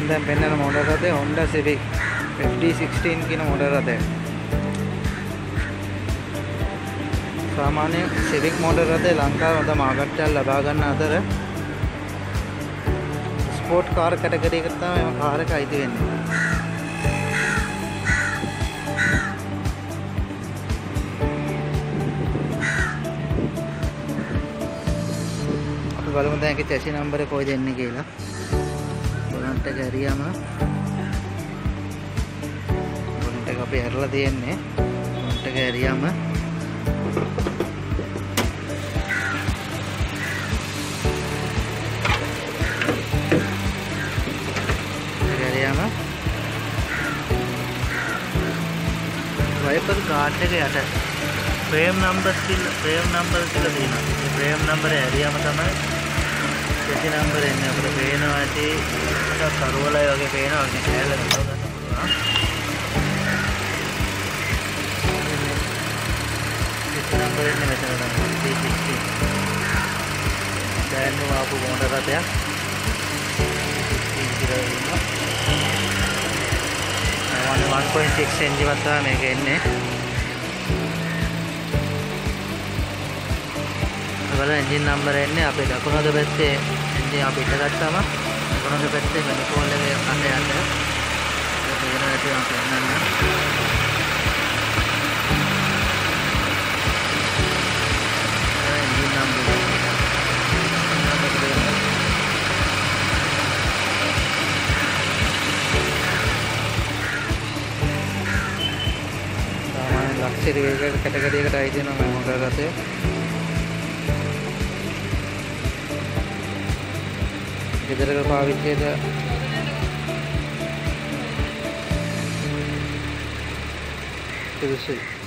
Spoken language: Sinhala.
දැන් පෙන්වන මොඩල් රථය Honda Civic FD16 කියන මොඩල් රථය. සාමාන්‍ය Civic මොඩල් රථය ලංකාවේ හොඳ මාර්කට් එකක් ලබා ගන්න අතර ස්පෝර්ට් කාර් කැටගරි එකට තමයි මේ කාර් එක අයිති වෙන්නේ. අපි බලමු දැන් ඒකේ chassis number එක කොයිද එන්නේ කියලා. බොනට් එක ඇරියාම බොනට් එක අපි ඇරලා තියෙන්නේ. බොනට් එක ඇරියාම වයිපර් ගාඩ් එක යට ෆ්‍රේම් නම්බර් කියලා තියෙනවා. මේ ෆ්‍රේම් නම්බර් ඇරියාම තමයි chassis නම්බර් එන්නේ. අපිට පේනවා ඇති ටිකක් කරවලයි වගේ පේනවා. මේ කැලේ නතර ගන්න පුළුවන්. chassis නම්බර් එන්නේ මෙතන තමයි 360. දැන් ආපු මොඩල් රථයක් 1.6 එන්ජින් එකක් තමයි මේක එන්නේ. බලන්න එන්ජින් නම්බර එන්නේ අපේ දකුණුද පැත්තේ එන්ජින් අපි ඉට ගත්තාම දකුණුද පැත්තේ මැනිෆෝල්ඩ් එකේ අන්න යන්නේ. ඒක වෙන ඇටි මම පෙන්නන්න. එන්ජින් නම්බර ලක්ෂරි වේගයක කැටගරියකට අයිති වෙනවා මේ මොටර් රථය. ගෙදරක පාවිච්චියට සුදුසුයි.